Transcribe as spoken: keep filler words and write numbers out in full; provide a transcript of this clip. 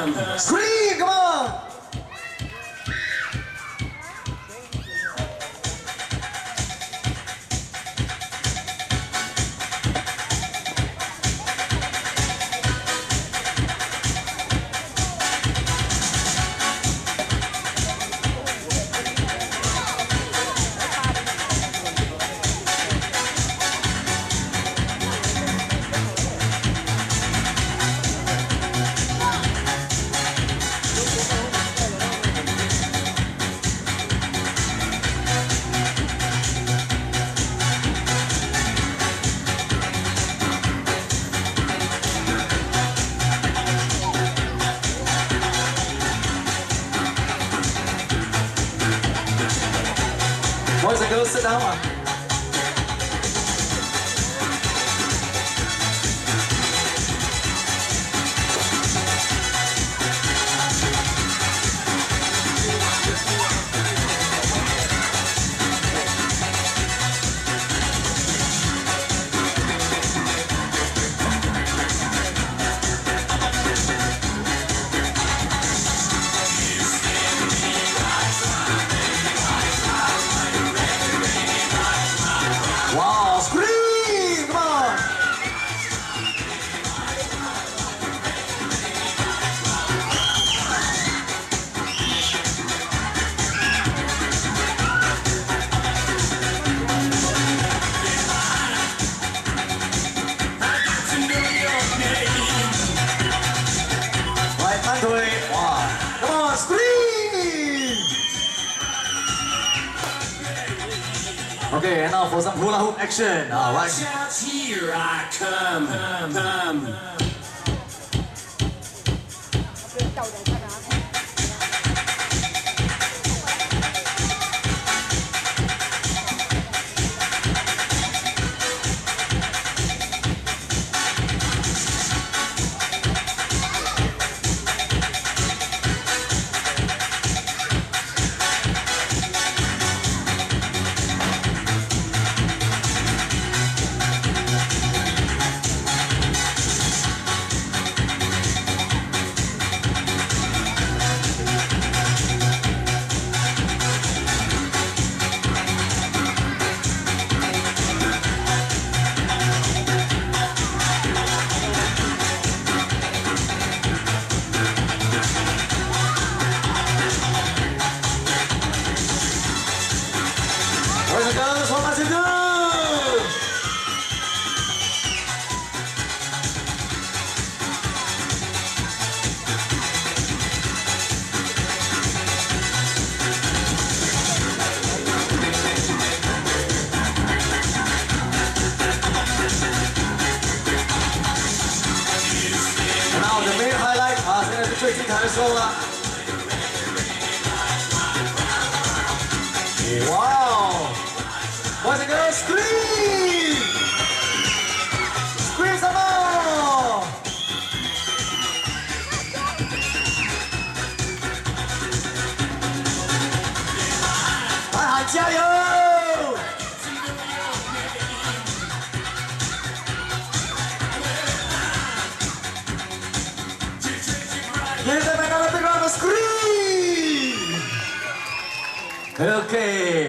come. Scream, come on! Boys and girls, sit down. Wow, scream! Come on! Right, hand away. Wow. Come on, scream! Okay, and now for some hula hoop action. All right. Shout, here I come, come, come. 我们这个。Now the main highlight 啊，现在是最精彩的时候了。Wow! Boys and girls, scream! Scream some more! 大喊加油！Give them another big round of scream! Okay.